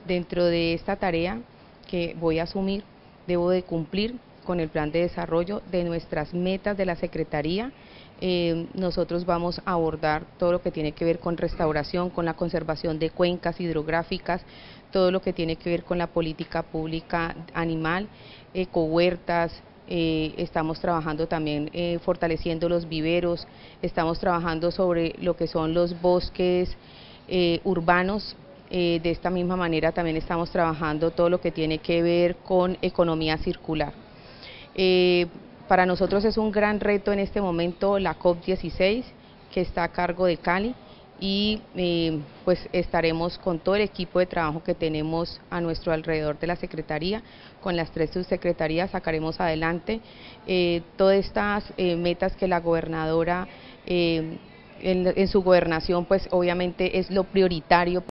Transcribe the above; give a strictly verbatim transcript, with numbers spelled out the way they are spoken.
Dentro de esta tarea que voy a asumir, debo de cumplir con el plan de desarrollo de nuestras metas de la Secretaría. Eh, nosotros vamos a abordar todo lo que tiene que ver con restauración, con la conservación de cuencas hidrográficas, todo lo que tiene que ver con la política pública animal, ecohuertas. Eh, estamos trabajando también eh, fortaleciendo los viveros, estamos trabajando sobre lo que son los bosques eh, urbanos. Eh, de esta misma manera también estamos trabajando todo lo que tiene que ver con economía circular. Eh, para nosotros es un gran reto en este momento la COP dieciséis, que está a cargo de Cali, y eh, pues estaremos con todo el equipo de trabajo que tenemos a nuestro alrededor de la Secretaría, con las tres subsecretarías sacaremos adelante eh, todas estas eh, metas que la gobernadora eh, en, en su gobernación pues obviamente es lo prioritario.